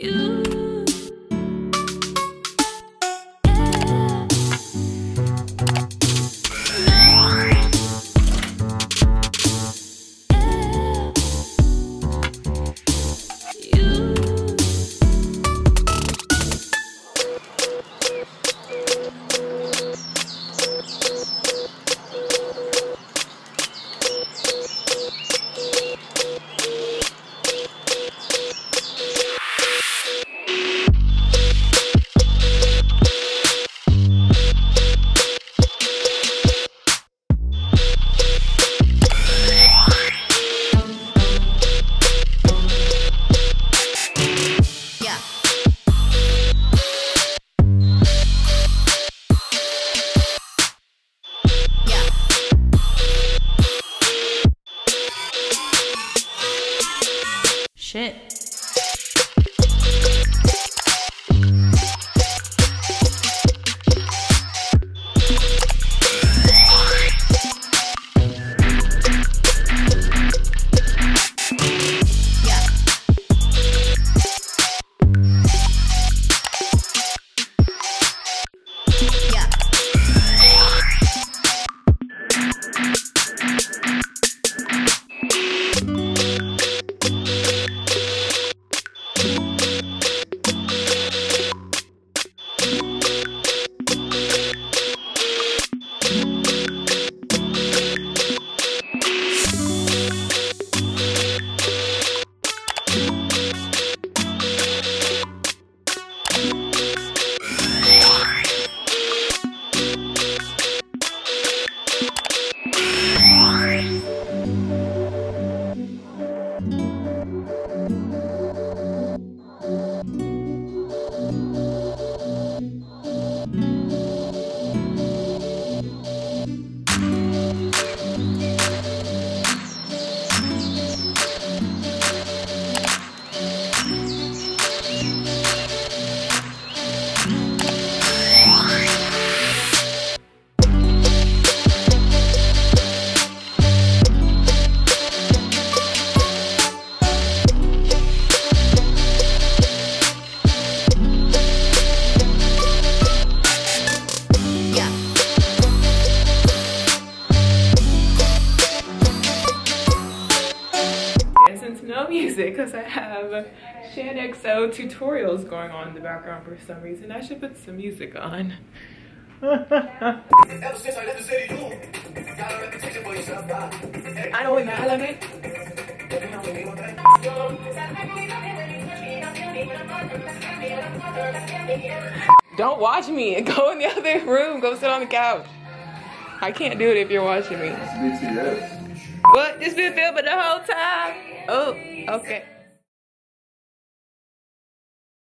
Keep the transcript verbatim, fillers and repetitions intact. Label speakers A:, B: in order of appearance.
A: You. Shit. Because I have Shan X O tutorials going on in the background for some reason. I should put some music on. I know in the element. Don't watch me and go in the other room. Go sit on the couch. I can't do it if you're watching me. What? Just been filming the whole time? Oh, okay.